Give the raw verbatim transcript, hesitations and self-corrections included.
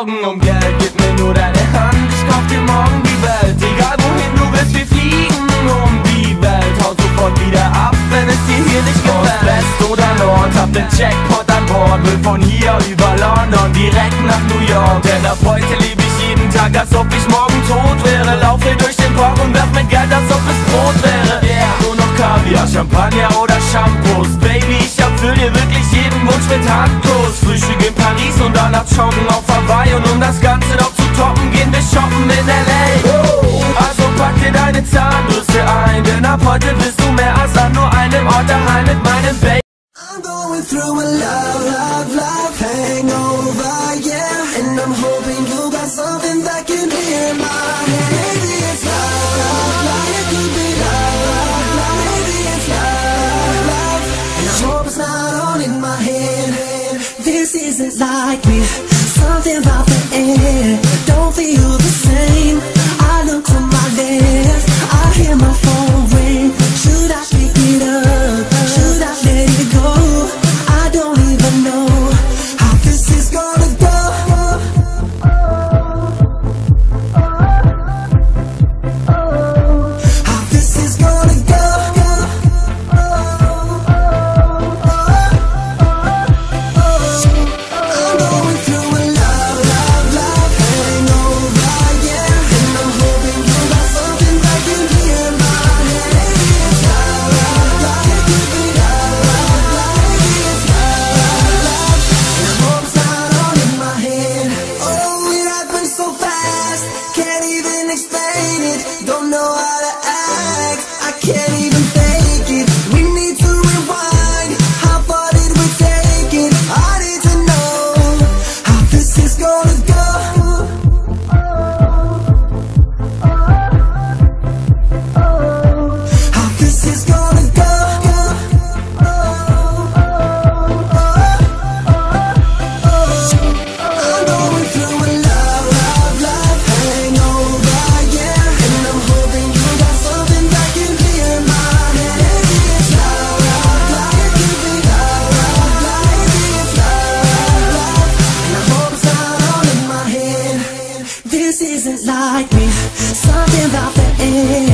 Sorgen um Geld, gib mir nur deine Hand, ich kauf dir morgen die Welt. Egal wohin du willst, wir fliegen um die Welt. Haut sofort wieder ab, wenn es dir hier nicht gefällt. West oder Nord, hab den Jackpot an Bord. Will von hier über London direkt nach New York. Denn ab heute lebe ich jeden Tag, als ob ich morgen tot wäre. Laufe durch den Park und werf mit Geld, als ob es Brot wäre. Yeah, nur noch Kaviar, Champagner oder Shampoos. Baby, ich erfüll dir wirklich jeden Wunsch mit Handkuss. Frühstück in Paris und danach joggen auf Hawaii. Und um das Ganze noch zu toppen, gehen wir shoppen in L A. Also pack dir deine Zahnbürste ein, denn ab heute bist du mehr als an nur einem Ort daheim mit meinem Baby. I'm going through a love, love, love hangover, yeah. And I'm hoping you got something that can hear my head. Maybe it's love, love, love. It could be love, love, love. Maybe it's love, love. And I hope it's not all in my head. This isn't like me. Something about the air don't feel the same. I look to my left, I hear my phone ring. Should I pick it up? Should I let it go? I don't even know how this is gonna go. How this is gonna go. I'm going through a love, love, love hangover, yeah. And I'm hoping you got something that can hear my head. It's love, love, love. It could be love, love, love. Maybe it's love, love. And I hope it's not all in my head. Oh, it happened so fast, can't even explain it. Don't know how to act, I can't even fake it. We need to rewind, how far did we take it? I need to know how this is gonna go. How this is gonna go. I'm going through a love, love, love hangover, yeah. And I'm hoping you got something that can clear my head. Maybe it's love, love, love. It could be love, love, love. Maybe it's love, love. And I hope it's not all in my head. This isn't like me. Something about the air